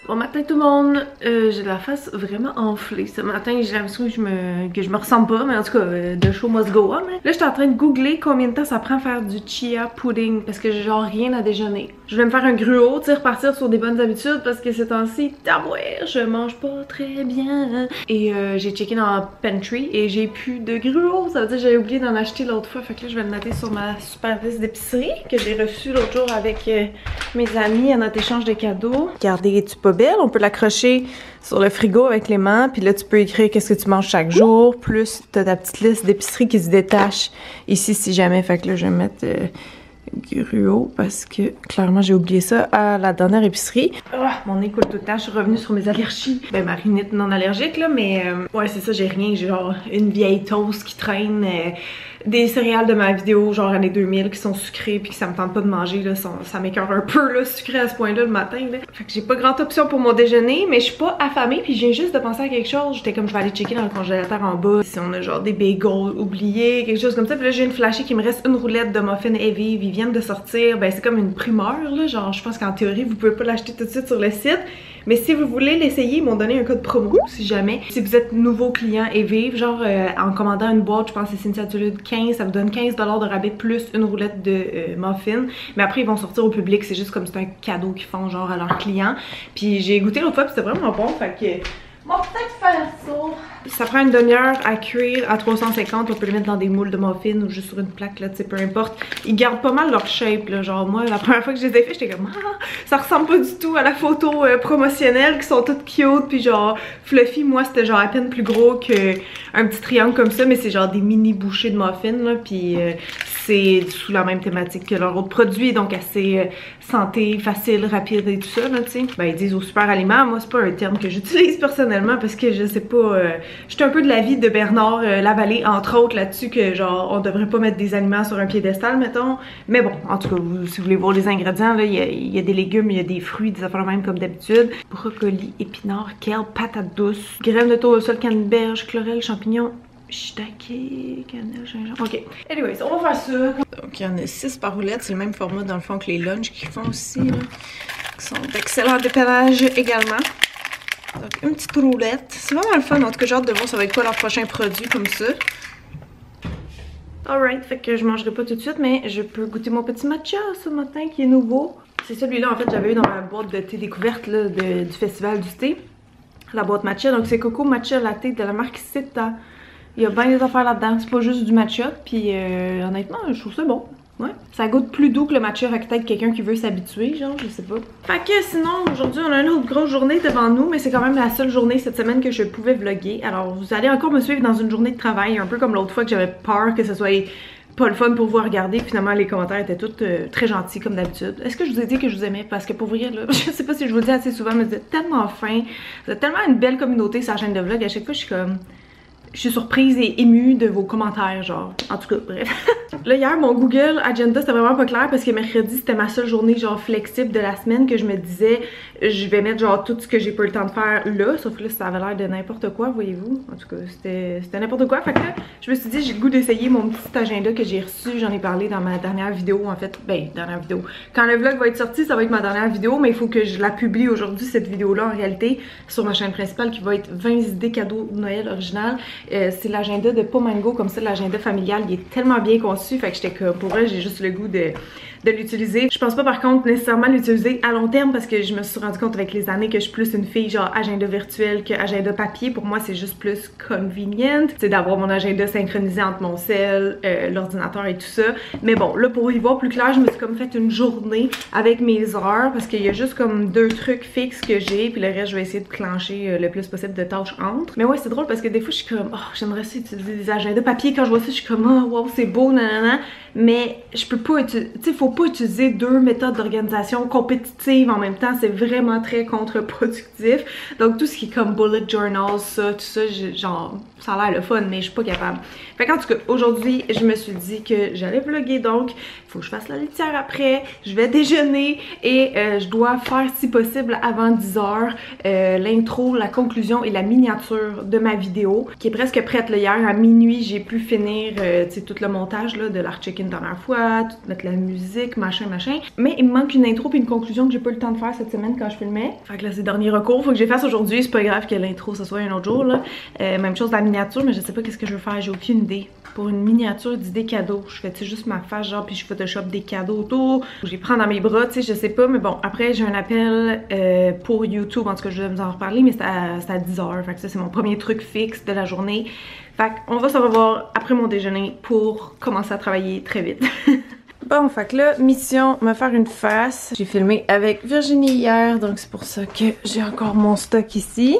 Bon matin tout le monde, j'ai la face vraiment enflée ce matin, j'ai l'impression que je me ressemble pas, mais en tout cas, the show must go on. Là j'étais en train de googler combien de temps ça prend à faire du chia pudding, parce que j'ai genre rien à déjeuner. Je vais me faire un gruau, tu sais, repartir sur des bonnes habitudes, parce que ces temps-ci, tabouère, je mange pas très bien. Et j'ai checké dans la pantry et j'ai plus de gruau, ça veut dire que j'avais oublié d'en acheter l'autre fois, fait que là je vais le noter sur ma super liste d'épicerie que j'ai reçue l'autre jour avec mes amis à notre échange de cadeaux. Regardez, es-tu pas belle? On peut l'accrocher sur le frigo avec l'aimant, puis là tu peux écrire qu'est-ce que tu manges chaque jour, plus t'as ta petite liste d'épicerie qui se détache ici si jamais. Fait que là je vais mettre gruau parce que clairement j'ai oublié ça à la dernière épicerie. Oh, mon nez coule tout le temps, je suis revenue sur mes allergies. Ben ma rhinite non allergique là, mais ouais c'est ça, j'ai rien, j'ai genre une vieille toast qui traîne, des céréales de ma vidéo genre années 2000 qui sont sucrées puis que ça me tente pas de manger là, ça m'écoeure un peu là, sucré à ce point là le matin là. Fait que j'ai pas grande option pour mon déjeuner, mais je suis pas affamée puis je viens juste de penser à quelque chose. J'étais comme je vais aller checker dans le congélateur en bas si on a genre des bagels oubliés, quelque chose comme ça. Puis là j'ai une flashée qu'il me reste une roulette de muffins heavy, ils viennent de sortir, ben c'est comme une primeur là, genre je pense qu'en théorie vous pouvez pas l'acheter tout de suite sur le site. Mais si vous voulez l'essayer, ils m'ont donné un code promo si jamais. Si vous êtes nouveau client et vive, genre en commandant une boîte, je pense que c'est Cynthia Duluth 15, ça vous donne 15$ de rabais plus une roulette de muffins. Mais après ils vont sortir au public, c'est juste comme c'est un cadeau qu'ils font genre à leurs clients. Puis j'ai goûté l'autre fois puis c'était vraiment bon, fait que on va peut-être faire ça. Ça prend une demi-heure à cuire à 350. On peut les mettre dans des moules de muffins ou juste sur une plaque là, tu sais, peu importe. Ils gardent pas mal leur shape là. Genre moi, la première fois que je les ai fait, j'étais comme ah, ça ressemble pas du tout à la photo promotionnelle qui sont toutes cute puis genre fluffy. Moi c'était genre à peine plus gros qu'un petit triangle comme ça, mais c'est genre des mini bouchées de muffins là. Puis c'est sous la même thématique que leur autre produit, donc assez santé, facile, rapide et tout ça là, tu sais. Ben ils disent au super aliment, moi c'est pas un terme que j'utilise personnellement parce que je sais pas, j'étais un peu de l'avis de Bernard Lavallée entre autres là-dessus que genre on devrait pas mettre des aliments sur un piédestal mettons. Mais bon, en tout cas si vous voulez voir les ingrédients là, il y a des légumes, il y a des fruits, des affaires même comme d'habitude. Brocoli, épinards, kale, patates douces, graines de tournesol, canneberge, chlorelle, champignons, shiitake, cannelle, gingembre. Ok. Anyways, on va faire ça. Donc, il y en a 6 par roulette. C'est le même format dans le fond que les lunchs qu'ils font aussi, là. Qui sont d'excellent dépannage également. Donc, une petite roulette. C'est vraiment le fun. En tout cas, j'ai hâte de voir ça va être quoi leur prochain produit comme ça. Alright, fait que je mangerai pas tout de suite, mais je peux goûter mon petit matcha ce matin qui est nouveau. C'est celui-là, en fait, j'avais eu dans ma boîte de thé découverte là, du festival du thé. La boîte matcha. Donc, c'est Coco Matcha Latte de la marque Sita. Il y a bien des affaires là-dedans, c'est pas juste du matcha, puis honnêtement, je trouve ça bon. Ouais. Ça goûte plus doux que le matcha, avec peut-être quelqu'un qui veut s'habituer, genre, je sais pas. Fait que sinon, aujourd'hui, on a une autre grosse journée devant nous, mais c'est quand même la seule journée cette semaine que je pouvais vlogger. Alors, vous allez encore me suivre dans une journée de travail, un peu comme l'autre fois que j'avais peur que ce soit pas le fun pour vous regarder. Finalement, les commentaires étaient tous très gentils comme d'habitude. Est-ce que je vous ai dit que je vous aimais? Parce que pour vrai, là, je sais pas si je vous le dis assez souvent, mais vous êtes tellement fins. Vous êtes tellement une belle communauté sur la chaîne de vlog. À chaque fois, je suis comme... Je suis surprise et émue de vos commentaires, genre. En tout cas, bref. Là, hier, mon Google Agenda, c'était vraiment pas clair parce que mercredi, c'était ma seule journée, genre, flexible de la semaine que je me disais, je vais mettre, genre, tout ce que j'ai pas eu le temps de faire là. Sauf que là, ça avait l'air de n'importe quoi, voyez-vous. En tout cas, c'était n'importe quoi. Fait que là, je me suis dit, j'ai le goût d'essayer mon petit agenda que j'ai reçu. J'en ai parlé dans ma dernière vidéo, en fait. Ben, dernière vidéo. Quand le vlog va être sorti, ça va être ma dernière vidéo, mais il faut que je la publie aujourd'hui, cette vidéo-là, en réalité, sur ma chaîne principale qui va être 20 idées cadeaux de Noël originales. C'est l'agenda de Pomango, comme ça l'agenda familial, il est tellement bien conçu, fait que j'étais comme, pour vrai j'ai juste le goût de l'utiliser. Je pense pas par contre nécessairement l'utiliser à long terme parce que je me suis rendu compte avec les années que je suis plus une fille genre agenda virtuel que agenda papier. Pour moi c'est juste plus convenient, c'est d'avoir mon agenda synchronisé entre mon cell, l'ordinateur et tout ça. Mais bon, là pour y voir plus clair, je me suis comme fait une journée avec mes heures parce qu'il y a juste comme 2 trucs fixes que j'ai, puis le reste je vais essayer de clencher le plus possible de tâches entre. Mais ouais c'est drôle parce que des fois je suis comme, oh j'aimerais ça utiliser des agendas papier, quand je vois ça je suis comme, oh wow c'est beau nanana, mais je peux pas utiliser, tu sais faut pas utiliser 2 méthodes d'organisation compétitives en même temps, c'est vraiment très contre-productif. Donc tout ce qui est comme bullet journals, ça, tout ça, genre ça a l'air le fun, mais je suis pas capable. Fait qu'en tout cas, aujourd'hui, je me suis dit que j'allais vlogger, donc il faut que je fasse la litière après, je vais déjeuner et je dois faire si possible avant 10h l'intro, la conclusion et la miniature de ma vidéo qui est presque prête là. Hier à minuit, j'ai pu finir tout le montage là, de l'Art Check-in dernière fois, tout mettre la musique, musique, machin. Mais il me manque une intro puis une conclusion que j'ai pas eu le temps de faire cette semaine quand je filmais. Fait que là, c'est le dernier recours. Faut que je les fasse aujourd'hui. C'est pas grave que l'intro, ça soit un autre jour, là. Même chose de la miniature, mais je sais pas qu'est-ce que je veux faire. J'ai aucune idée. Pour une miniature d'idées cadeaux, je fais juste ma face, genre, puis je photoshop des cadeaux autour. Je les prends dans mes bras, tu sais, je sais pas. Mais bon, après, j'ai un appel pour YouTube. En tout cas, je vais vous en reparler, mais c'est à 10h. Fait que ça, c'est mon premier truc fixe de la journée. Fait qu'on va se revoir après mon déjeuner pour commencer à travailler très vite. Bon, fait que là, mission, me faire une face. J'ai filmé avec Virginie hier, donc c'est pour ça que j'ai encore mon stock ici.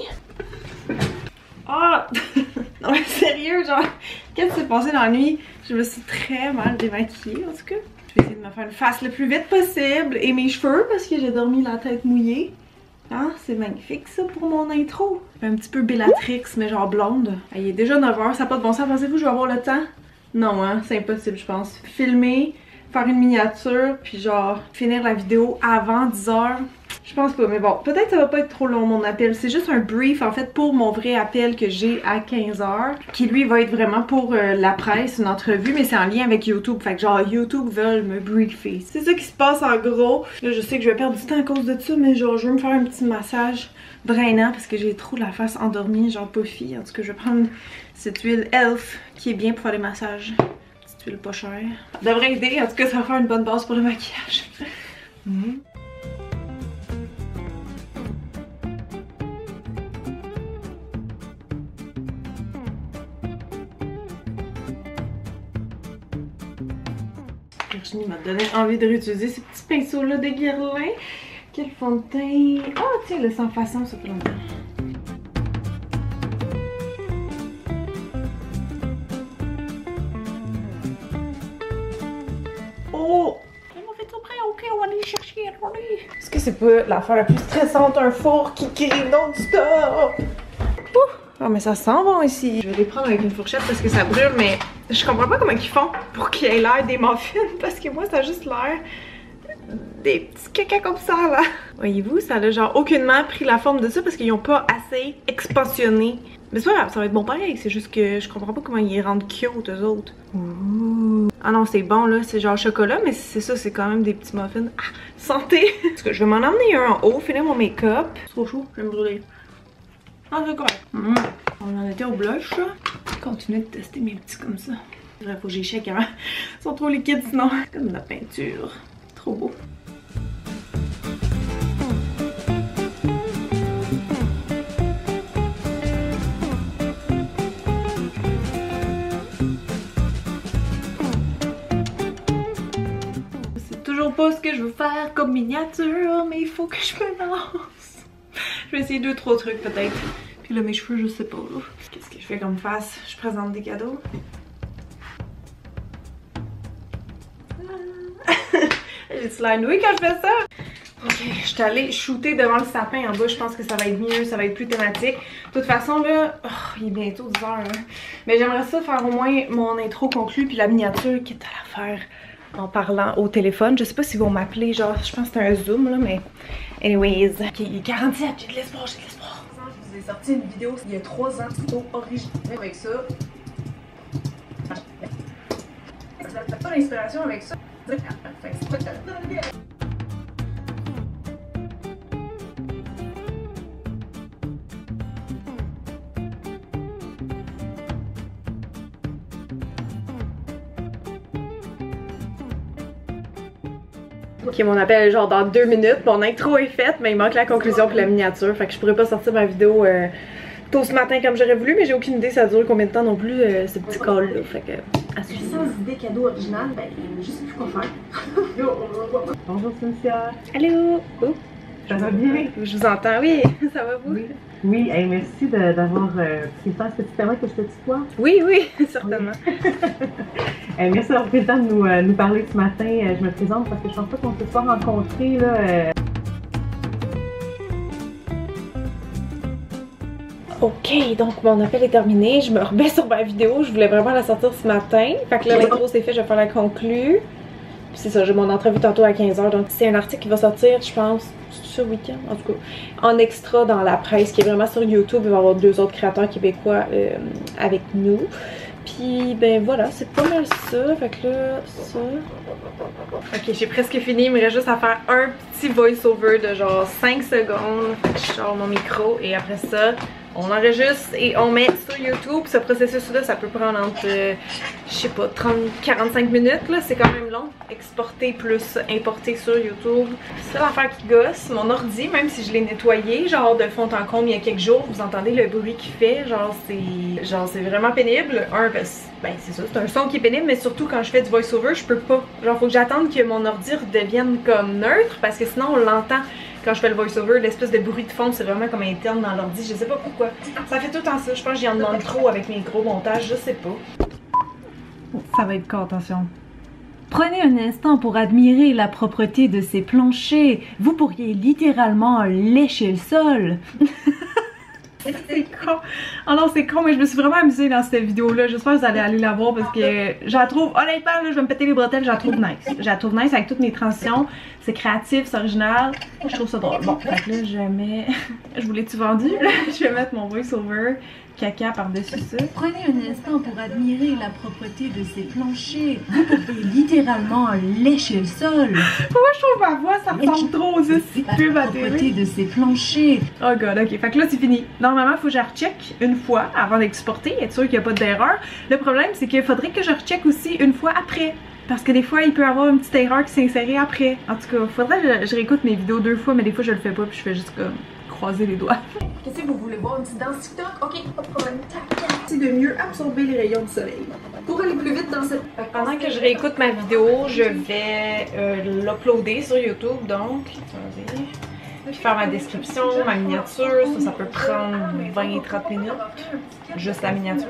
Ah! Non mais sérieux, genre, qu'est-ce qui s'est passé dans la nuit? Je me suis très mal démaquillée, en tout cas. Je vais essayer de me faire une face le plus vite possible. Et mes cheveux, parce que j'ai dormi la tête mouillée. Ah, c'est magnifique ça pour mon intro. Un petit peu Bellatrix, mais genre blonde. Ah, il est déjà 9h, ça n'a pas de bon sens. Pensez-vous que je vais avoir le temps? Non, hein, c'est impossible, je pense. Filmer, faire une miniature, puis genre finir la vidéo avant 10h. Je pense pas, mais bon, peut-être que ça va pas être trop long mon appel. C'est juste un brief en fait pour mon vrai appel que j'ai à 15h. Qui lui va être vraiment pour la presse, une entrevue, mais c'est en lien avec YouTube. Fait que genre YouTube veulent me briefer. C'est ça qui se passe en gros. Là je sais que je vais perdre du temps à cause de ça, mais genre je veux me faire un petit massage drainant parce que j'ai trop la face endormie, genre puffy. En tout cas je vais prendre cette huile Elf qui est bien pour faire les massages. Petite huile pas chère. Ça devrait aider, en tout cas ça va faire une bonne base pour le maquillage. Virginie m'a donné envie de réutiliser ces petits pinceaux-là de Guerlain. Quel fond de teint. Ah, oh, tiens, le sans façon, ça fait longtemps. Oh! Ils m'ont fait tout prêt, ok, on va aller chercher, attendez. Est-ce que c'est pas l'affaire la plus stressante, un four qui crie non-stop? Ah, mais ça sent bon ici. Je vais les prendre avec une fourchette parce que ça brûle, mais je comprends pas comment ils font pour qu'il ait l'air des muffins parce que moi, ça a juste l'air des petits caca comme ça, là. Voyez-vous, ça a genre aucunement pris la forme de ça parce qu'ils ont pas assez expansionné. Mais c'est pas grave, ça va être bon pareil. C'est juste que je comprends pas comment ils rendent cute, eux autres. Ouh. Ah non, c'est bon, là. C'est genre chocolat, mais c'est ça, c'est quand même des petits muffins. Ah, santé! Parce que je vais m'en emmener un en haut, finir mon make-up. C'est trop chaud, je vais me brûler. Ah, c'est correct. On en était au blush, là. Continuer de tester mes petits comme ça. Il faut que j'échec avant. Ils sont trop liquides sinon. Comme de la peinture. Trop beau. C'est toujours pas ce que je veux faire comme miniature, mais il faut que je me lance. Je vais essayer 2-3 trucs peut-être. Puis là mes cheveux je sais pas. Qu'est-ce que je fais comme face? Je présente des cadeaux. J'ai-tu l'air nouée quand je fais ça? Ok, je suis allée shooter devant le sapin en bas. Je pense que ça va être mieux, ça va être plus thématique. De toute façon là, oh, il est bientôt 10h. Hein. Mais j'aimerais ça faire au moins mon intro conclu puis la miniature qui est à la faire en parlant au téléphone. Je sais pas s'ils vont m'appeler, genre je pense que c'est un zoom là, mais anyways. Ok, il est 47, j'ai de l'espoir, j'ai de l'espoir. Je vous ai sorti une vidéo il y a 3 ans, plutôt originale avec ça. Vous n'avez pas l'inspiration avec ça. Ok, mon appel est genre dans 2 minutes. Mon intro est faite, mais il manque la conclusion pour la miniature. Fait que je pourrais pas sortir ma vidéo tôt ce matin comme j'aurais voulu, mais j'ai aucune idée ça dure combien de temps non plus ce petit call là. Fait que à suivre. Sans idée cadeau original, ben il juste plus quoi faire. Bonjour Cynthia. Allô. Oh. Ça va bien? Je vous entends, oui. Ça va vous? Oui. Oui, hey, merci d'avoir pris le temps. Est-ce que tu permets que je te tutoie? Oui, oui, certainement. Oui. Merci d'avoir pris le temps de nous parler ce matin. Je me présente parce que je pense pas qu'on se soit rencontrés là. Ok, donc mon appel est terminé. Je me remets sur ma vidéo. Je voulais vraiment la sortir ce matin. Fait que là, l'intro c'est fait, je vais faire la conclue. Puis c'est ça, j'ai mon entrevue tantôt à 15h. Donc c'est un article qui va sortir, je pense, ce week-end, en tout cas, en extra dans la presse, qui est vraiment sur YouTube. Il va y avoir 2 autres créateurs québécois avec nous. Puis ben voilà, c'est pas mal ça. Fait que là, ça... Ok, j'ai presque fini. Il me reste juste à faire un petit voice-over de genre 5 secondes. Je sors mon micro et après ça, on enregistre et on met sur YouTube. Ce processus-là, ça peut prendre entre, je sais pas, 30-45 minutes. Là, c'est quand même long. Exporter plus importer sur YouTube. C'est l'affaire qui gosse. Mon ordi, même si je l'ai nettoyé, genre de fond en comble il y a quelques jours, vous entendez le bruit qu'il fait. Genre, c'est vraiment pénible. Un, parce ben c'est ça, c'est un son qui est pénible, mais surtout quand je fais du voice-over, je peux pas. Genre, faut que j'attende que mon ordi redevienne comme neutre, parce que sinon on l'entend. Quand je fais le voice-over, l'espèce de bruit de fond, c'est vraiment comme interne dans l'ordi. Je sais pas pourquoi. Ça fait tout le temps ça. Je pense que j'y en demande trop avec mes gros montages. Je sais pas. Ça va être quoi, attention. Prenez un instant pour admirer la propreté de ces planchers. Vous pourriez littéralement lécher le sol. C'est con. Oh non, c'est con, mais je me suis vraiment amusée dans cette vidéo-là. J'espère que vous allez aller la voir parce que je la trouve, honnêtement, là, je vais me péter les bretelles, je la trouve nice. Je la trouve nice avec toutes mes transitions. C'est créatif, c'est original. Je trouve ça drôle. Bon, fait que là, je mets. Je vous l'ai-tu vendu? Je vais mettre mon voice-over caca par-dessus ça. Prenez un instant pour admirer la propreté de ces planchers. Vous pourriez littéralement lécher le sol. Pourquoi je trouve ma voix, ça ressemble trop aux pubs à La propreté télé? de ces planchers. Oh god, ok. Fait que là, c'est fini. Normalement, il faut que je recheck une fois avant d'exporter, être sûr qu'il n'y a pas d'erreur. Le problème, c'est qu'il faudrait que je recheck aussi une fois après. Parce que des fois, il peut y avoir une petite erreur qui s'est insérée après. En tout cas, il faudrait que je réécoute mes vidéos 2 fois, mais des fois, je le fais pas, puis je fais juste comme croiser les doigts. Qu'est-ce que vous voulez voir? Une petite danse TikTok? Ok, pas de problème. C'est de mieux absorber les rayons du soleil. Pour aller plus vite dans cette... Pendant que je réécoute ma vidéo, je vais l'uploader sur YouTube, donc... Attendez. Puis faire ma description, ma miniature, ça peut prendre 20-30 minutes. Juste la miniature.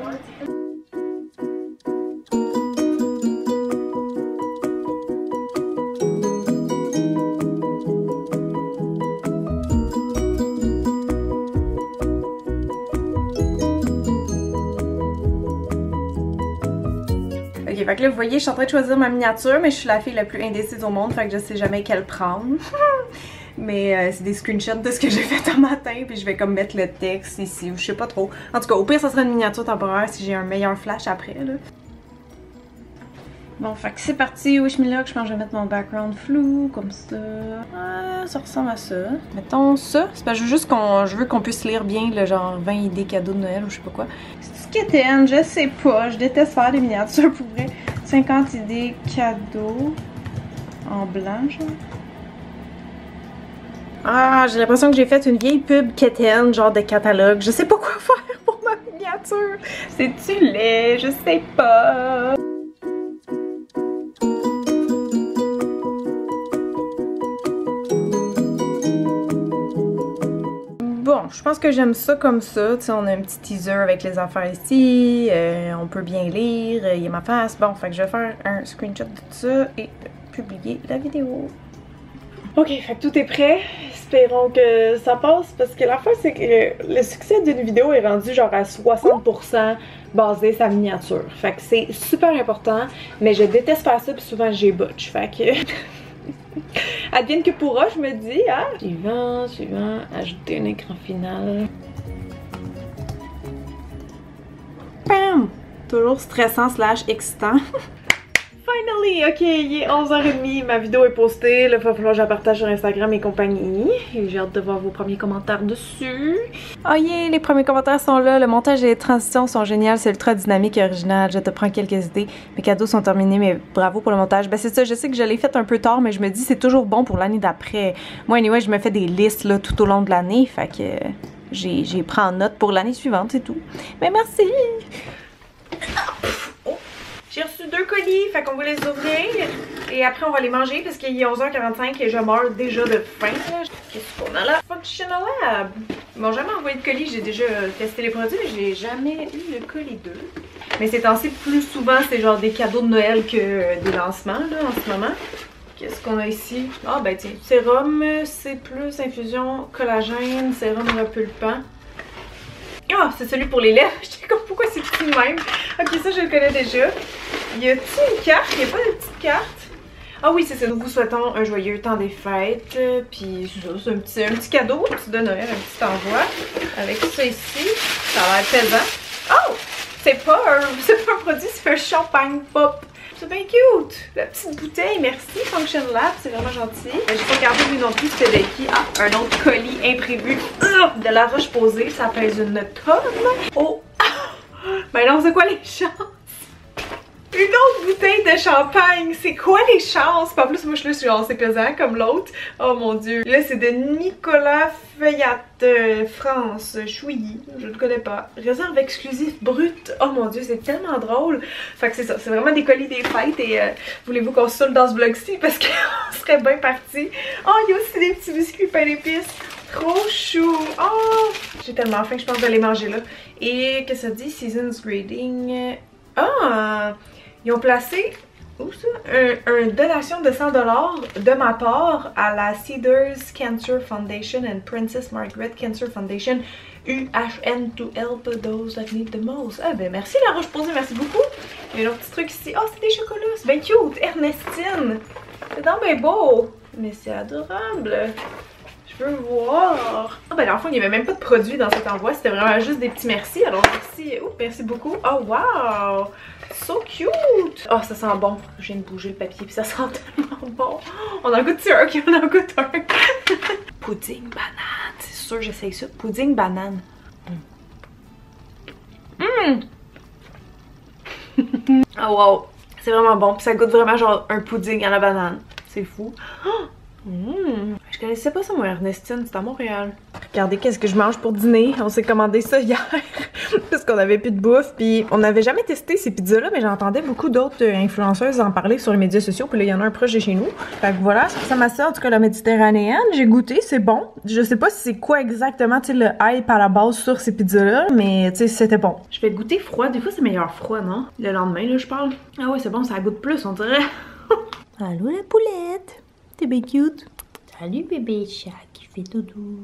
Ok, fait que là, vous voyez, je suis en train de choisir ma miniature, mais je suis la fille la plus indécise au monde, fait que je sais jamais quelle prendre. Mais c'est des screenshots de ce que j'ai fait un matin, puis je vais comme mettre le texte ici, ou je sais pas trop. En tout cas, au pire, ça sera une miniature temporaire si j'ai un meilleur flash après, là. Bon, fait que c'est parti, Wishmillock, je pense que je vais mettre mon background flou, comme ça. Ah, ça ressemble à ça. Mettons ça, c'est parce que je veux qu'on puisse lire bien le genre 20 idées cadeaux de Noël ou je sais pas quoi. C'est ce qu'était, je sais pas, je déteste faire des miniatures pour vrai. 50 idées cadeaux en blanc, genre. Ah, j'ai l'impression que j'ai fait une vieille pub quétaine, genre de catalogue. Je sais pas quoi faire pour ma miniature. C'est-tu laid? Je sais pas. Bon, je pense que j'aime ça comme ça. Tu sais, on a un petit teaser avec les affaires ici. On peut bien lire. Il y a ma face. Bon, fait que je vais faire un screenshot de tout ça et publier la vidéo. Ok, fait que tout est prêt. Espérons que ça passe parce que l'affaire, c'est que le succès d'une vidéo est rendu genre à 60% basé sa miniature. Fait que c'est super important, mais je déteste faire ça puis souvent j'ai botch. Fait que... advienne que pourra, je me dis, hein? Suivant, ajouter un écran final. Bam! Toujours stressant / excitant. Finally! Ok, il est 11h30, ma vidéo est postée, là, il va falloir que je la partage sur Instagram et compagnie. J'ai hâte de voir vos premiers commentaires dessus. Oh yeah, les premiers commentaires sont là, le montage et les transitions sont géniales, c'est ultra dynamique et original, je te prends quelques idées. Mes cadeaux sont terminés, mais bravo pour le montage. Ben c'est ça, je sais que je l'ai fait un peu tard, mais je me dis c'est toujours bon pour l'année d'après. Moi, anyway, je me fais des listes là, tout au long de l'année, fait que j'ai pris en note pour l'année suivante, c'est tout. Mais merci! J'ai reçu 2 colis, fait qu'on va les ouvrir et après on va les manger parce qu'il est 11h45 et je meurs déjà de faim. Qu'est-ce qu'on a là? Functional Lab! Ils m'ont jamais envoyé de colis, j'ai déjà testé les produits mais j'ai jamais eu le colis 2. Mais ces temps-ci, plus souvent c'est genre des cadeaux de Noël que des lancements là en ce moment. Qu'est-ce qu'on a ici? Ah ben tiens, sérum, C+, infusion, collagène, sérum repulpant. Ah, c'est celui pour les lèvres. J'étais comme, pourquoi c'est petit de même? Ok, ça, je le connais déjà. Y a-t-il une carte? Y a pas de petite carte? Ah oui, c'est ça. Nous vous souhaitons un joyeux temps des fêtes. Puis, c'est un petit cadeau, un petit de Noël, un petit envoi. Avec ça ici, ça a l'air pesant. Oh! c'est pas un produit, c'est un champagne pop. C'est bien cute! La petite bouteille, merci Function Lab, c'est vraiment gentil. J'ai pas regardé lui non plus c'était de qui. Ah, un autre colis imprévu de La Roche-Posay, ça pèse une tonne. Oh! Ben non, c'est quoi les chances? Une autre bouteille de champagne, c'est quoi les chances? Pas plus, moi je suis genre c'est pesant comme l'autre. Oh mon dieu. Là c'est de Nicolas Feuillat France Chouilly, je ne connais pas. Réserve exclusive brute. Oh mon dieu, c'est tellement drôle. Fait que c'est ça, c'est vraiment des colis des fêtes et voulez-vous qu'on se saoule dans ce vlog-ci parce qu'on serait bien parti. Oh, il y a aussi des petits biscuits pain d'épices. Trop chou! Oh! J'ai tellement faim que je pense que je vais les manger là. Et qu'est-ce que ça dit? Seasons Grading. Ah! Ils ont placé où ça? Une donation de 100$ de ma part à la Cedars Cancer Foundation and Princess Margaret Cancer Foundation UHN to help those that need the most. Ah ben merci La Roche-Posay, merci beaucoup. Il y a un autre petit truc ici. Oh, c'est des chocolats, c'est bien cute! Ernestine! C'est donc bien beau! Mais c'est adorable! Je veux voir. Ah ben dans le fond il n'y avait même pas de produit dans cet envoi, c'était vraiment juste des petits merci. Alors merci, merci beaucoup. Oh wow! So cute! Oh ça sent bon. Je viens de bouger le papier puis ça sent tellement bon. On en goûte un, ok, on en goûte un. Pudding banane, c'est sûr j'essaye ça. Pudding banane. Oh wow! C'est vraiment bon puis ça goûte vraiment genre un pudding à la banane. C'est fou. Je connaissais pas ça moi Ernestine, c'est à Montréal. Regardez qu'est-ce que je mange pour dîner. On s'est commandé ça hier parce qu'on avait plus de bouffe puis on n'avait jamais testé ces pizzas là mais j'entendais beaucoup d'autres influenceuses en parler sur les médias sociaux puis là il y en a un proche de chez nous. Fait que voilà, ça m'a ça en tout cas la méditerranéenne. J'ai goûté, c'est bon. Je sais pas si c'est quoi exactement tu sais le hype à la base sur ces pizzas là mais tu sais c'était bon. Je vais goûter froid, des fois c'est meilleur froid non? Le lendemain là je parle. Ah ouais c'est bon, ça goûte plus on dirait. Allô la poulette! T'es bien cute. Salut bébé chat qui fait doudou.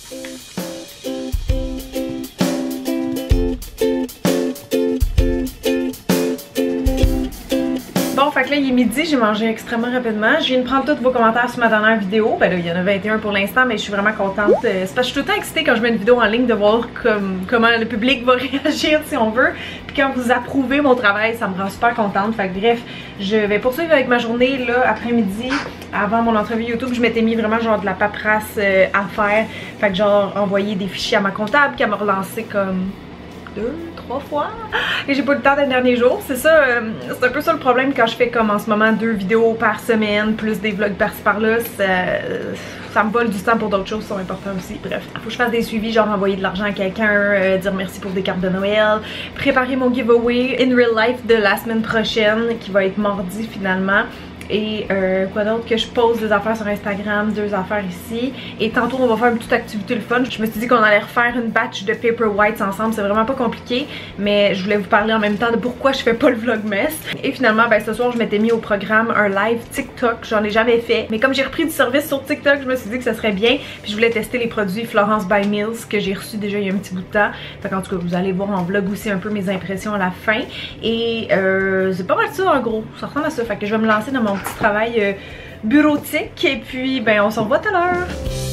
Bon, fait que là, il est midi, j'ai mangé extrêmement rapidement. Je viens de prendre tous vos commentaires sur ma dernière vidéo. Ben là, il y en a 21 pour l'instant, mais je suis vraiment contente. C'est parce que je suis tout le temps excitée quand je mets une vidéo en ligne de voir comment le public va réagir si on veut. Puis quand vous approuvez mon travail, ça me rend super contente. Fait que bref, je vais poursuivre avec ma journée là, après-midi. Avant mon entrevue YouTube, je m'étais mis vraiment genre de la paperasse à faire. Fait que genre envoyer des fichiers à ma comptable qui a me relancé comme 2-3 fois et j'ai pas eu le temps des derniers jours. C'est ça, c'est un peu ça le problème quand je fais comme en ce moment 2 vidéos par semaine plus des vlogs par-ci par-là. Ça me vole du temps pour d'autres choses qui sont importantes aussi. Bref, faut que je fasse des suivis, genre envoyer de l'argent à quelqu'un, dire merci pour des cartes de Noël, préparer mon giveaway in real life de la semaine prochaine qui va être mardi finalement. Et quoi d'autre, que je pose des affaires sur Instagram, 2 affaires ici. Et tantôt on va faire une petite activité le fun. Je me suis dit qu'on allait refaire une batch de paper whites ensemble, c'est vraiment pas compliqué. Mais je voulais vous parler en même temps de pourquoi je fais pas le vlogmas. Et finalement ben ce soir je m'étais mis au programme un live TikTok, j'en ai jamais fait. Mais comme j'ai repris du service sur TikTok, je me suis dit que ça serait bien. Puis je voulais tester les produits Florence by Mills que j'ai reçus déjà il y a un petit bout de temps. Fait qu'en tout cas vous allez voir en vlog aussi un peu mes impressions à la fin. Et c'est pas mal ça en gros, ça ressemble à ça. Fait que je vais me lancer dans mon petit travail bureautique et puis ben on se revoit tout à l'heure.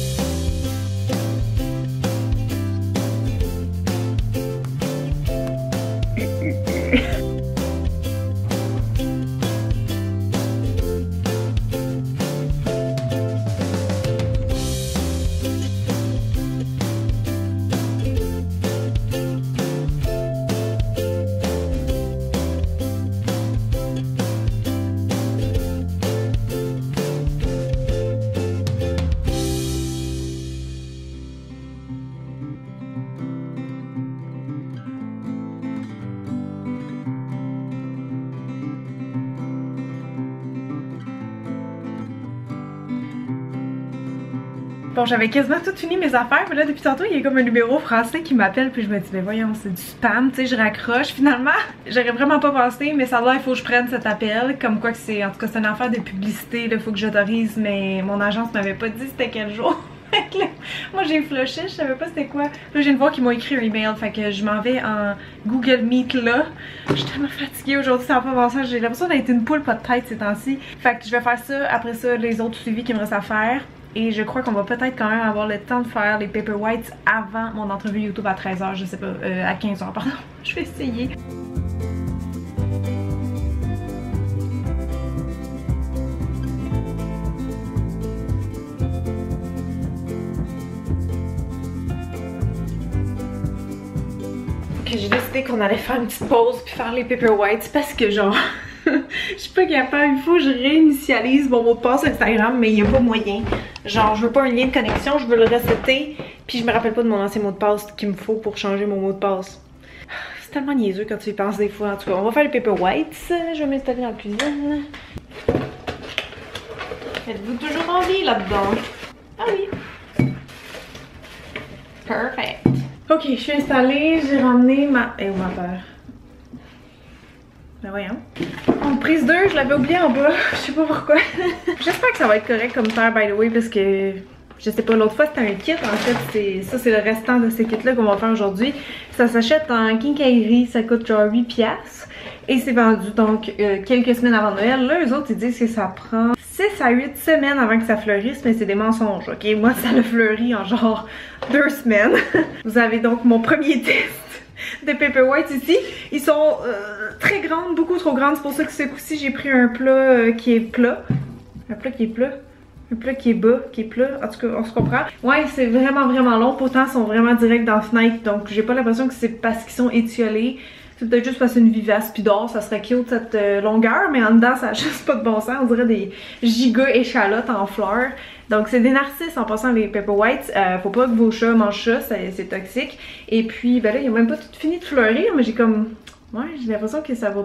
Bon, j'avais quasiment tout fini mes affaires, mais là, depuis tantôt, il y a comme un numéro français qui m'appelle, puis je me dis, mais voyons, c'est du spam, tu sais, je raccroche. Finalement, j'aurais vraiment pas pensé, mais ça là, il faut que je prenne cet appel. Comme quoi que c'est, en tout cas, c'est une affaire de publicité, il faut que j'autorise, mais mon agence m'avait pas dit c'était quel jour. Moi, j'ai flushé, je savais pas c'était quoi. Là, je viens de voir qu'ils m'ont écrit un email, fait que je m'en vais en Google Meet là. Je suis tellement fatiguée aujourd'hui, ça va pas avancer. J'ai l'impression d'être une poule pas de tête ces temps-ci. Fait que je vais faire ça, après ça, les autres suivis qu'il me reste à faire. Et je crois qu'on va peut-être quand même avoir le temps de faire les Paper Whites avant mon entrevue YouTube à 13h, je sais pas, à 15h, pardon. Je vais essayer. J'ai décidé qu'on allait faire une petite pause puis faire les Paper Whites parce que genre je suis pas capable, il faut que je réinitialise mon mot de passe Instagram, mais il n'y a pas moyen. Genre je veux pas un lien de connexion, je veux le resetter puis je me rappelle pas de mon ancien mot de passe qu'il me faut pour changer mon mot de passe. C'est tellement niaiseux quand tu y penses des fois. En tout cas, on va faire les Paper Whites. Je vais m'installer dans la cuisine. Êtes-vous toujours en vie là-dedans? Ah oui. Perfect. Ok, je suis installée, j'ai ramené ma... Eh, où ma paire? Ben voyons. En prise 2, je l'avais oublié en bas, je sais pas pourquoi. J'espère que ça va être correct comme paire, by the way, parce que... Je sais pas, l'autre fois c'était un kit, en fait, ça c'est le restant de ce kit-là qu'on va faire aujourd'hui. Ça s'achète en quincaillerie, ça coûte genre 8$. Et c'est vendu donc quelques semaines avant Noël. Là, eux autres, ils disent que ça prend 6 à 8 semaines avant que ça fleurisse, mais c'est des mensonges, ok? Moi, ça a fleuri en genre 2 semaines. Vous avez donc mon premier test de Paper Whites ici. Ils sont très grandes, beaucoup trop grandes. C'est pour ça que ce coup-ci, j'ai pris un plat qui est plat. Un plat qui est plat. Un plat qui est bas, qui est plat. En tout cas, on se comprend. Ouais, c'est vraiment vraiment long. Pourtant, ils sont vraiment directs dans la fenêtre. Donc, j'ai pas l'impression que c'est parce qu'ils sont étiolés. C'est peut-être juste parce que c'est une vivace pis d'or, ça serait cute cette longueur, mais en dedans ça a juste pas de bon sens, on dirait des giga échalotes en fleurs. Donc c'est des narcisses en passant les Paper Whites, faut pas que vos chats mangent ça, c'est toxique. Et puis ben là il a même pas tout fini de fleurir, mais j'ai comme, ouais j'ai l'impression que ça va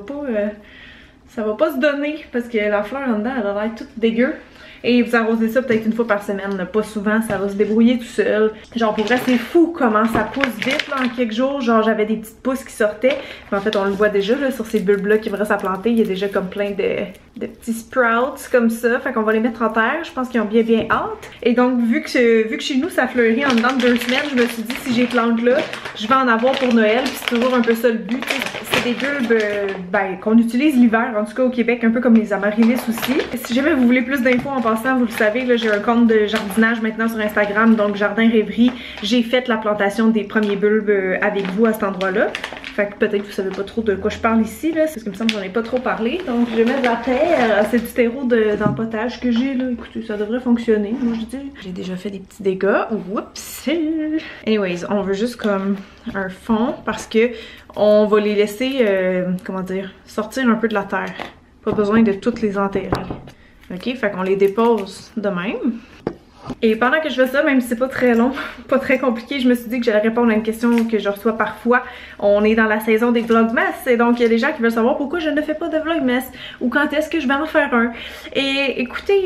pas se donner parce que la fleur en dedans elle a l'air toute dégueu. Et vous arrosez ça peut-être une fois par semaine, là. Pas souvent, ça va se débrouiller tout seul. Genre pour vrai c'est fou comment ça pousse vite là, en quelques jours. Genre j'avais des petites pousses qui sortaient. Mais en fait on le voit déjà là, sur ces bulbes là qui vont s'implanter. Il y a déjà comme plein de petits sprouts comme ça. Fait qu'on va les mettre en terre. Je pense qu'ils ont bien hâte. Et donc vu que chez nous ça fleurit en dedans de 2 semaines, je me suis dit si j'ai plante là, je vais en avoir pour Noël. Puis c'est toujours un peu ça le but. C'est des bulbes qu'on utilise l'hiver, en tout cas au Québec, un peu comme les amaryllis aussi. Et si jamais vous voulez plus d'infos en passant, vous le savez, là j'ai un compte de jardinage maintenant sur Instagram, donc Jardin Rêverie. J'ai fait la plantation des premiers bulbes avec vous à cet endroit-là. Fait que peut-être vous savez pas trop de quoi je parle ici, là, parce que il me semble que j'en ai pas trop parlé. Donc je vais mettre de la terre, c'est du terreau dans le potage que j'ai là. Écoutez, ça devrait fonctionner, moi je dis. J'ai déjà fait des petits dégâts. Oups! Anyways, on veut juste comme un fond parce que on va les laisser, comment dire, sortir un peu de la terre. Pas besoin de toutes les enterrer. Ok, fait qu'on les dépose de même. Et pendant que je fais ça, même si c'est pas très long, pas très compliqué, je me suis dit que j'allais répondre à une question que je reçois parfois. On est dans la saison des vlogmas et donc il y a des gens qui veulent savoir pourquoi je ne fais pas de vlogmas ou quand est-ce que je vais en faire un. Et écoutez,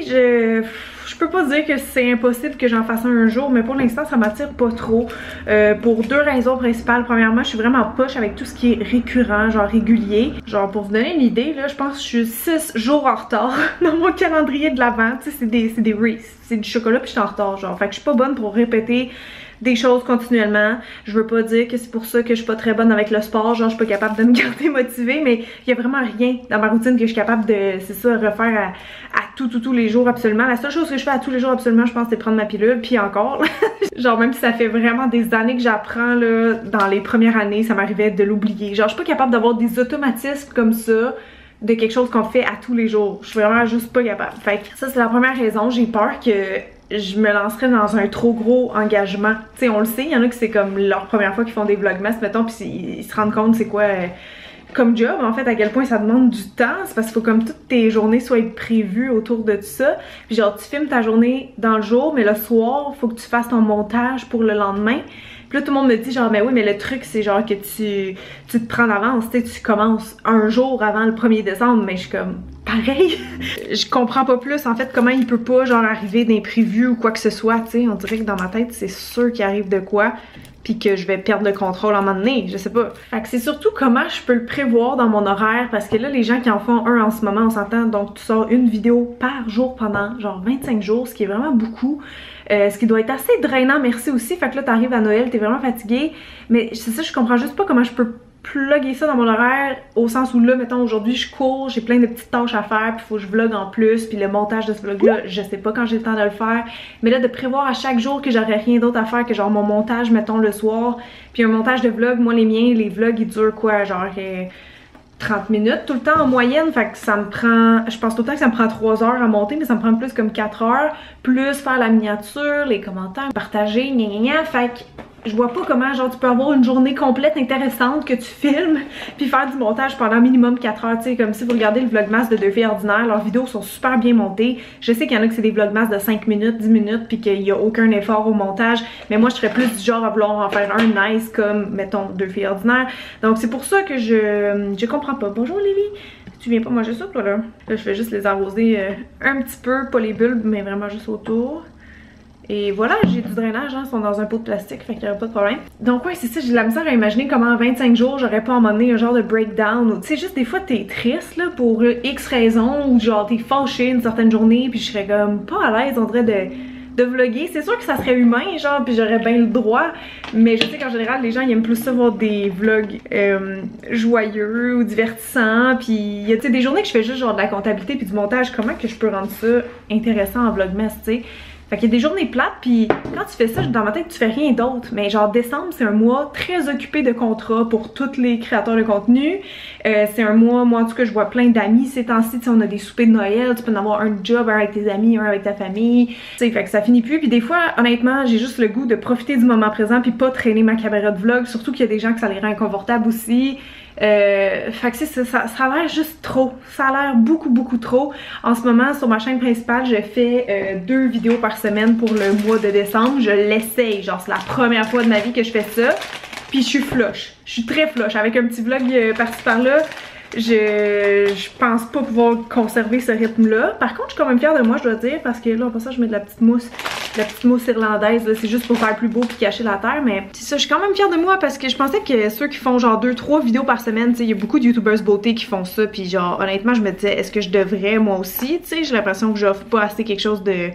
je peux pas dire que c'est impossible que j'en fasse un jour, mais pour l'instant ça m'attire pas trop pour 2 raisons principales. Premièrement, je suis vraiment poche avec tout ce qui est récurrent, genre régulier. Genre pour vous donner une idée, là, je pense que je suis 6 jours en retard dans mon calendrier de l'Avent. Tu sais, c'est des Reese, c'est du chocolat puis je suis en retard, genre. Fait que je suis pas bonne pour répéter des choses continuellement. Je veux pas dire que c'est pour ça que je suis pas très bonne avec le sport, genre je suis pas capable de me garder motivée, mais il y a vraiment rien dans ma routine que je suis capable de, c'est ça, refaire à tous les jours absolument. La seule chose que je fais à tous les jours absolument, je pense, c'est prendre ma pilule, puis encore. Genre même si ça fait vraiment des années que j'apprends, là, dans les premières années, ça m'arrivait de l'oublier. Genre je suis pas capable d'avoir des automatismes comme ça, de quelque chose qu'on fait à tous les jours. Je suis vraiment juste pas capable. Fait que ça c'est la première raison, j'ai peur que je me lancerais dans un trop gros engagement. Tu sais, on le sait, il y en a que c'est comme leur première fois qu'ils font des vlogmas, mettons, puis ils se rendent compte c'est quoi comme job, en fait, à quel point ça demande du temps. C'est parce qu'il faut comme toutes tes journées soient prévues autour de tout ça. Puis genre, tu filmes ta journée dans le jour, mais le soir, faut que tu fasses ton montage pour le lendemain. Puis là, tout le monde me dit genre, mais oui, mais le truc, c'est genre que tu te prends d'avance, tu sais, tu commences un jour avant le 1er décembre, mais je suis comme, pareil. Je comprends pas plus, en fait, comment il peut pas, genre, arriver d'imprévu ou quoi que ce soit, tu sais. On dirait que dans ma tête, c'est sûr qu'il arrive de quoi, puis que je vais perdre le contrôle à un moment donné, je sais pas. Fait que c'est surtout comment je peux le prévoir dans mon horaire, parce que là, les gens qui en font un en ce moment, on s'entend, donc tu sors une vidéo par jour pendant genre 25 jours, ce qui est vraiment beaucoup. Ce qui doit être assez drainant, merci aussi. Fait que là, t'arrives à Noël, t'es vraiment fatigué. Mais c'est ça, je comprends juste pas comment je peux plugger ça dans mon horaire au sens où là, mettons, aujourd'hui je cours, j'ai plein de petites tâches à faire, puis faut que je vlog en plus, puis le montage de ce vlog-là, je sais pas quand j'ai le temps de le faire, mais là de prévoir à chaque jour que j'aurais rien d'autre à faire que genre mon montage, mettons, le soir, puis un montage de vlog, moi les miens, les vlogs ils durent quoi, genre 30 minutes tout le temps en moyenne, fait que ça me prend, je pense tout le temps que ça me prend 3 heures à monter, mais ça me prend plus comme 4 heures, plus faire la miniature, les commentaires, partager, gna gna gna, fait que je vois pas comment genre tu peux avoir une journée complète intéressante que tu filmes puis faire du montage pendant minimum 4 heures, tu sais, comme si vous regardez le vlogmas de Deux filles ordinaires, leurs vidéos sont super bien montées. Je sais qu'il y en a que c'est des vlogmas de 5 minutes, 10 minutes puis qu'il y a aucun effort au montage, mais moi je serais plus du genre à vouloir en faire un nice comme mettons Deux filles ordinaires. Donc c'est pour ça que je comprends pas. Bonjour Lily. Tu viens pas manger ça toi là? Là je fais juste les arroser un petit peu, pas les bulbes mais vraiment juste autour. Et voilà, j'ai du drainage, hein, ils sont dans un pot de plastique, fait qu'il n'y aura pas de problème. Donc ouais, c'est ça, j'ai de la misère à imaginer comment en 25 jours, j'aurais pas à un moment donné un genre de breakdown. Ou tu sais, juste des fois t'es triste là pour X raisons, ou genre t'es fâché une certaine journée, puis je serais comme pas à l'aise, on dirait de vlogger. C'est sûr que ça serait humain, genre, puis j'aurais bien le droit, mais je sais qu'en général, les gens ils aiment plus ça voir des vlogs joyeux ou divertissants, puis il y a des journées que je fais juste genre de la comptabilité puis du montage, comment que je peux rendre ça intéressant en vlogmas, tu sais. Fait qu'il y a des journées plates, puis quand tu fais ça, dans ma tête, tu fais rien d'autre. Mais genre décembre, c'est un mois très occupé de contrats pour tous les créateurs de contenu. C'est un mois, moi en tout cas, je vois plein d'amis ces temps-ci. Tu sais, on a des soupers de Noël, tu peux en avoir un job, un avec tes amis, un avec ta famille. Tu sais, fait que ça finit plus. Puis des fois, honnêtement, j'ai juste le goût de profiter du moment présent, puis pas traîner ma caméra de vlog. Surtout qu'il y a des gens que ça les rend inconfortables aussi. Fait que ça a l'air juste trop, ça a l'air beaucoup trop. En ce moment sur ma chaîne principale je fais 2 vidéos par semaine pour le mois de décembre. Je l'essaye, genre c'est la première fois de ma vie que je fais ça. Puis je suis flush, je suis très flush avec un petit vlog par-ci par-là. Je pense pas pouvoir conserver ce rythme là. Par contre je suis quand même fière de moi, je dois dire, parce que là en passant je mets de la petite mousse irlandaise, c'est juste pour faire plus beau puis cacher la terre, mais c'est ça, je suis quand même fière de moi parce que je pensais que ceux qui font genre 2-3 vidéos par semaine, tu sais, il y a beaucoup de youtubeurs beauté qui font ça, puis genre honnêtement je me disais est-ce que je devrais moi aussi, tu sais, j'ai l'impression que j'offre pas assez quelque chose de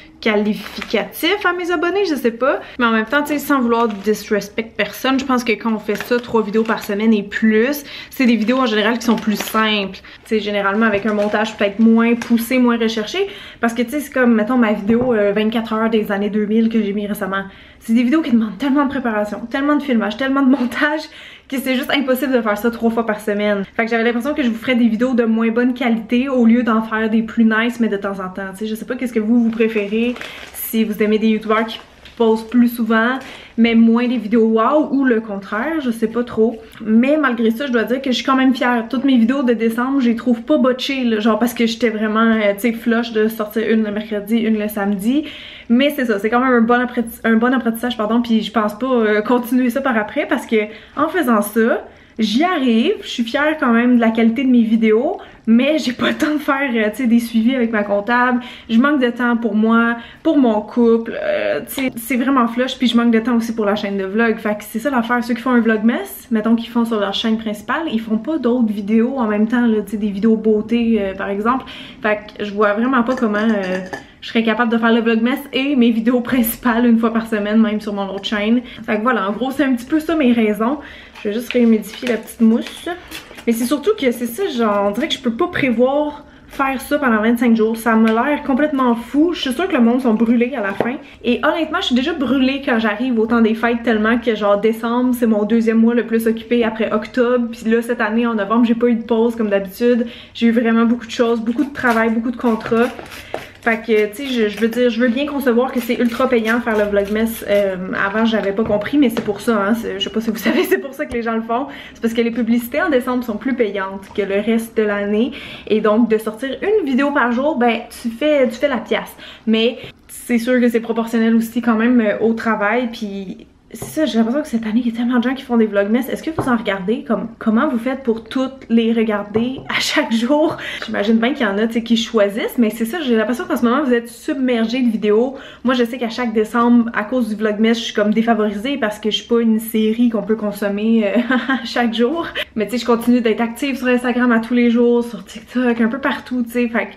qualificatif à mes abonnés, je sais pas, mais en même temps, tu sais, sans vouloir disrespect personne, je pense que quand on fait ça 3 vidéos par semaine et plus, c'est des vidéos en général qui sont plus simples, tu sais, généralement avec un montage peut-être moins poussé, moins recherché, parce que tu sais, c'est comme, mettons ma vidéo 24 heures des années 2000 que j'ai mis récemment, c'est des vidéos qui demandent tellement de préparation, tellement de filmage, tellement de montage, que c'est juste impossible de faire ça 3 fois par semaine. Fait que j'avais l'impression que je vous ferais des vidéos de moins bonne qualité au lieu d'en faire des plus nice mais de temps en temps. Tu sais, je sais pas qu'est-ce que vous préférez, si vous aimez des youtubeurs qui posent plus souvent mais moins des vidéos wow ou le contraire, je sais pas trop. Mais malgré ça, je dois dire que je suis quand même fière. Toutes mes vidéos de décembre, je les trouve pas botchées, là, genre parce que j'étais vraiment, tu sais, flush de sortir une le mercredi, une le samedi. Mais c'est ça, c'est quand même un bon apprentissage, pardon, puis je pense pas continuer ça par après parce que en faisant ça, j'y arrive, je suis fière quand même de la qualité de mes vidéos, mais j'ai pas le temps de faire tu sais, des suivis avec ma comptable, je manque de temps pour moi, pour mon couple, tu sais, c'est vraiment flush, puis je manque de temps aussi pour la chaîne de vlog, fait que c'est ça l'affaire. Ceux qui font un vlogmas, mettons qu'ils font sur leur chaîne principale, ils font pas d'autres vidéos en même temps, là, tu sais, des vidéos beauté par exemple, fait que je vois vraiment pas comment je serais capable de faire le vlogmas et mes vidéos principales une fois par semaine, même sur mon autre chaîne. Fait que voilà, en gros c'est un petit peu ça mes raisons. Je vais juste réhumidifier la petite mousse. Mais c'est surtout que c'est ça, genre, on dirait que je peux pas prévoir faire ça pendant 25 jours. Ça m'a l'air complètement fou. Je suis sûre que le monde sont brûlés à la fin. Et honnêtement, je suis déjà brûlée quand j'arrive au temps des fêtes tellement que genre décembre, c'est mon 2e mois le plus occupé après octobre. Puis là, cette année, en novembre, j'ai pas eu de pause comme d'habitude. J'ai eu vraiment beaucoup de choses, beaucoup de travail, beaucoup de contrats. Fait que, tu sais, je veux dire, je veux bien concevoir que c'est ultra payant faire le vlogmas. Avant, j'avais pas compris, mais c'est pour ça, hein. Je sais pas si vous savez, c'est pour ça que les gens le font. C'est parce que les publicités en décembre sont plus payantes que le reste de l'année. Et donc, de sortir une vidéo par jour, ben, tu fais la pièce. Mais c'est sûr que c'est proportionnel aussi quand même au travail, puis c'est ça, j'ai l'impression que cette année, il y a tellement de gens qui font des vlogmas. Est-ce que vous en regardez? Comment vous faites pour toutes les regarder à chaque jour? J'imagine bien qu'il y en a qui choisissent, mais c'est ça, j'ai l'impression qu'en ce moment, vous êtes submergés de vidéos. Moi, je sais qu'à chaque décembre, à cause du vlogmas, je suis comme défavorisée parce que je suis pas une série qu'on peut consommer chaque jour. Mais tu sais, je continue d'être active sur Instagram à tous les jours, sur TikTok, un peu partout, tu sais. Fait que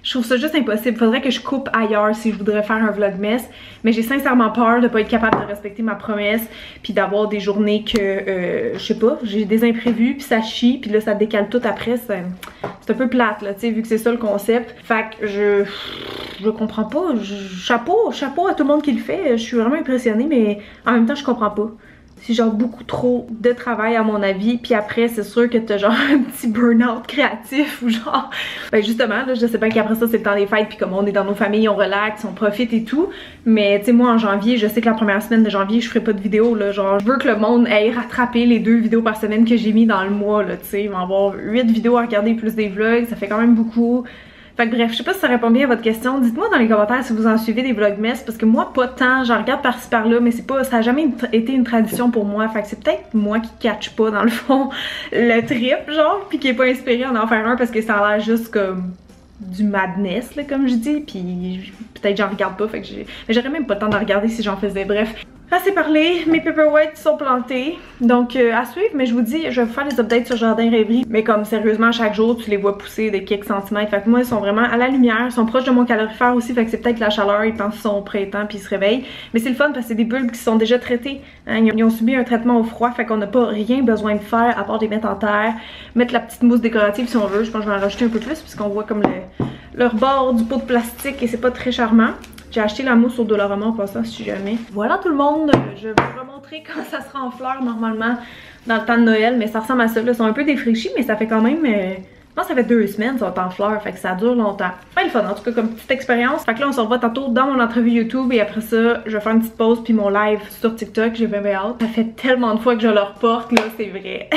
Je trouve ça juste impossible. Faudrait que je coupe ailleurs si je voudrais faire un vlogmas. Mais j'ai sincèrement peur de pas être capable de respecter ma promesse. Puis d'avoir des journées que, je sais pas, j'ai des imprévus. Puis ça chie. Puis là, ça décale tout après. C'est un peu plate, là, tu sais, vu que c'est ça le concept. Fait que je comprends pas. Chapeau à tout le monde qui le fait. Je suis vraiment impressionnée. Mais en même temps, je comprends pas. C'est genre beaucoup trop de travail à mon avis, puis après c'est sûr que t'as genre un petit burn-out créatif ou genre... Ben justement, là, je sais bien qu'après ça c'est le temps des fêtes, puis comme on est dans nos familles, on relaxe, on profite et tout, mais tu sais moi en janvier, je sais que la première semaine de janvier je ferai pas de vidéo là, genre je veux que le monde ait rattrapé les 2 vidéos par semaine que j'ai mis dans le mois là, tu sais, il va y avoir 8 vidéos à regarder plus des vlogs, ça fait quand même beaucoup. Fait que bref, je sais pas si ça répond bien à votre question. Dites-moi dans les commentaires si vous en suivez des vlogmas, parce que moi pas tant, j'en regarde par-ci par-là, mais c'est pas, ça a jamais été une tradition pour moi. Fait que c'est peut-être moi qui catch pas dans le fond le trip genre, puis qui est pas inspiré à en faire un parce que ça a l'air juste comme du madness là, comme je dis, puis peut-être j'en regarde pas, fait que j'aurais même pas le temps de regarder si j'en faisais. Bref, assez parlé, mes paperweights sont plantés, donc à suivre, mais je vous dis, je vais vous faire des updates sur Jardin Rêverie, mais comme sérieusement chaque jour tu les vois pousser de quelques centimètres, fait que moi ils sont vraiment à la lumière, ils sont proches de mon calorifère aussi, fait que c'est peut-être la chaleur, ils pensent qu'ils sont au printemps puis ils se réveillent, mais c'est le fun parce que c'est des bulbes qui sont déjà traitées, hein, ils ont subi un traitement au froid, fait qu'on n'a pas rien besoin de faire à part les mettre en terre, mettre la petite mousse décorative si on veut, je pense que je vais en rajouter un peu plus puisqu'on voit comme leur bord du pot de plastique et c'est pas très charmant. J'ai acheté la mousse au Dollarama en passant si jamais. Voilà tout le monde, je vais vous remontrer quand ça sera en fleurs normalement dans le temps de Noël, mais ça ressemble à ça. Là, ils sont un peu défraîchis, mais ça fait quand même, je pense que ça fait 2 semaines qu'ils sont en fleurs, fait que ça dure longtemps. Fait le fun en tout cas comme petite expérience. Fait que là on se revoit tantôt dans mon entrevue YouTube et après ça je vais faire une petite pause puis mon live sur TikTok, j'ai bien hâte. Ça fait tellement de fois que je leur porte là, c'est vrai.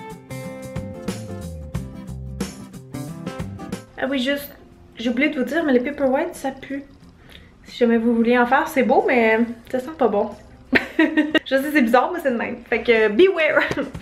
Ah oui juste, j'ai oublié de vous dire mais les paperweights ça pue. Si jamais vous vouliez en faire, c'est beau, mais ça sent pas bon. Je sais, c'est bizarre, mais c'est le même. Fait que, beware!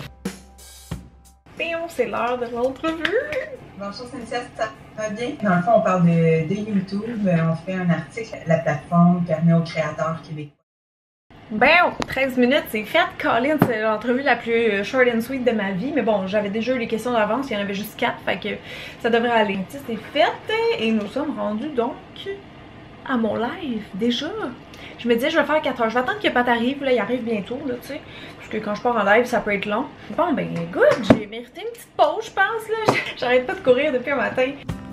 C'est l'heure de l'entrevue! Bonjour Cynthia, ça va bien? Dans le fond, on parle de YouTube. On fait un article. La plateforme permet aux créateurs québécois. Ben, 13 minutes, c'est fait. Colin, c'est l'entrevue la plus short and sweet de ma vie. Mais bon, j'avais déjà eu les questions d'avance, il y en avait juste 4, fait que ça devrait aller. C'est fait et nous sommes rendus donc à mon live déjà. Je me disais je vais faire 4 heures, je vais attendre que Pat arrive, là il arrive bientôt là tu sais, parce que quand je pars en live ça peut être long. Bon ben good, j'ai mérité une petite pause je pense là, j'arrête pas de courir depuis un matin.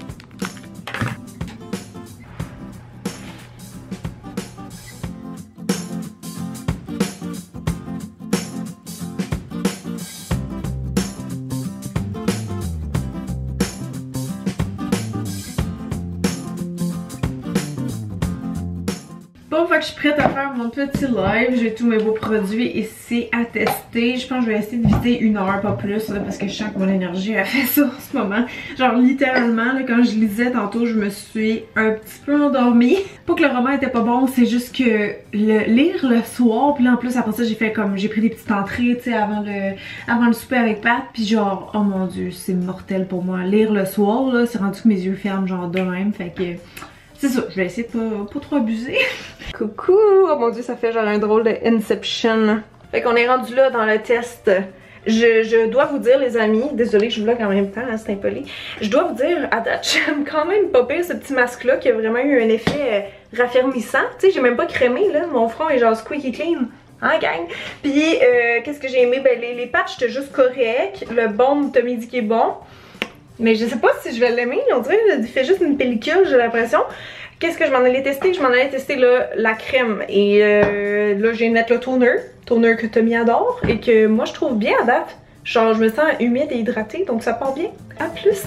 Bon, fait que je suis prête à faire mon petit live. J'ai tous mes beaux produits ici à tester. Je pense que je vais essayer de viser 1 heure, pas plus, là, parce que je sens que mon énergie a fait ça en ce moment. Genre littéralement, là, quand je lisais tantôt, je me suis un petit peu endormie. Pas que le roman était pas bon, c'est juste que lire le soir, puis là en plus après ça j'ai fait comme, j'ai pris des petites entrées, tu sais, avant le souper avec Pat, puis genre, oh mon dieu, c'est mortel pour moi. Lire le soir, là, c'est rendu que mes yeux ferment genre de même, fait que... C'est ça, je vais essayer de pas trop abuser. Coucou! Oh mon dieu, ça fait genre un drôle de Inception. Fait qu'on est rendu là dans le test. Je dois vous dire les amis, désolée je vlog en même temps, hein, c'est impoli. Je dois vous dire, à date, j'aime quand même pas pire ce petit masque là qui a vraiment eu un effet raffermissant. Tu sais, j'ai même pas crémé là, mon front est genre squeaky clean. Hein gang? Puis qu'est-ce que j'ai aimé? Ben les patchs étaient juste corrects. Le baume Tommy dit qu'il est bon. Mais je sais pas si je vais l'aimer, on dirait qu'il fait juste une pellicule, j'ai l'impression. Qu'est-ce que je m'en allais tester? Je m'en allais tester là, la crème. Et là, je viens de mettre le toner que Tommy adore et que moi je trouve bien à date. Genre, je me sens humide et hydratée, donc ça part bien. À plus!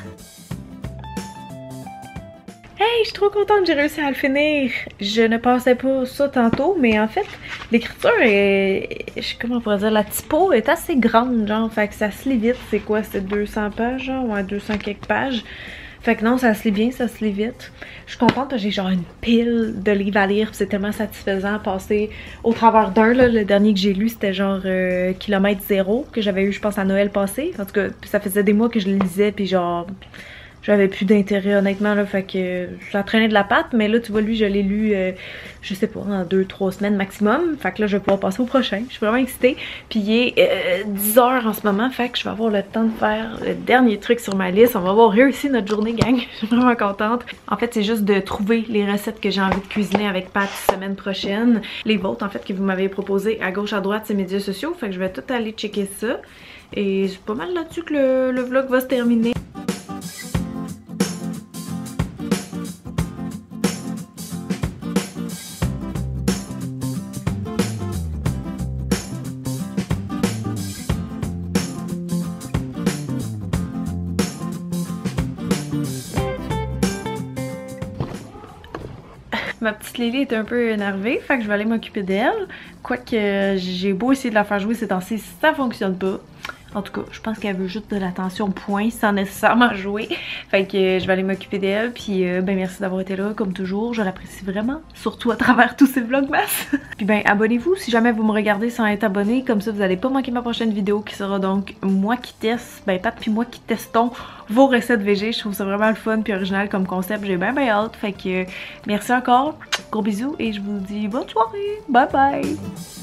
Hey, je suis trop contente, j'ai réussi à le finir. Je ne pensais pas ça tantôt, mais en fait, l'écriture est... Comment on pourrait dire? La typo est assez grande, genre, fait que ça se lit vite. C'est quoi? C'est 200 pages, genre? Ouais, 200 quelques pages. Fait que non, ça se lit bien, ça se lit vite. Je suis contente, j'ai genre une pile de livres à lire, c'est tellement satisfaisant passer au travers d'un, là. Le dernier que j'ai lu, c'était genre Kilomètre Zéro, que j'avais eu, je pense, à Noël passé. En tout cas, ça faisait des mois que je le lisais, puis genre... j'avais plus d'intérêt honnêtement là, fait que ça traînait de la patte, mais là tu vois lui je l'ai lu je sais pas, en 2-3 semaines maximum, fait que là je vais pouvoir passer au prochain, je suis vraiment excitée, puis il est 10h en ce moment, fait que je vais avoir le temps de faire le dernier truc sur ma liste, on va avoir réussi notre journée gang, je suis vraiment contente. En fait c'est juste de trouver les recettes que j'ai envie de cuisiner avec Pat semaine prochaine, les vôtres en fait que vous m'avez proposé à gauche à droite ces médias sociaux, fait que je vais tout aller checker ça, et c'est pas mal là-dessus que le vlog va se terminer. Ma petite Lily est un peu énervée, fait que je vais aller m'occuper d'elle. Quoique j'ai beau essayer de la faire jouer ces temps-ci, ça fonctionne pas. En tout cas, je pense qu'elle veut juste de l'attention point sans nécessairement jouer. Fait que je vais aller m'occuper d'elle. Puis ben merci d'avoir été là comme toujours. Je l'apprécie vraiment. Surtout à travers tous ces vlogmas. Puis ben abonnez-vous si jamais vous me regardez sans être abonné. Comme ça vous allez pas manquer ma prochaine vidéo qui sera donc moi qui teste. Ben Pat puis moi qui testons vos recettes VG. Je trouve ça vraiment le fun puis original comme concept. J'ai bien hâte. Fait que merci encore. Gros bisous et je vous dis bonne soirée. Bye bye.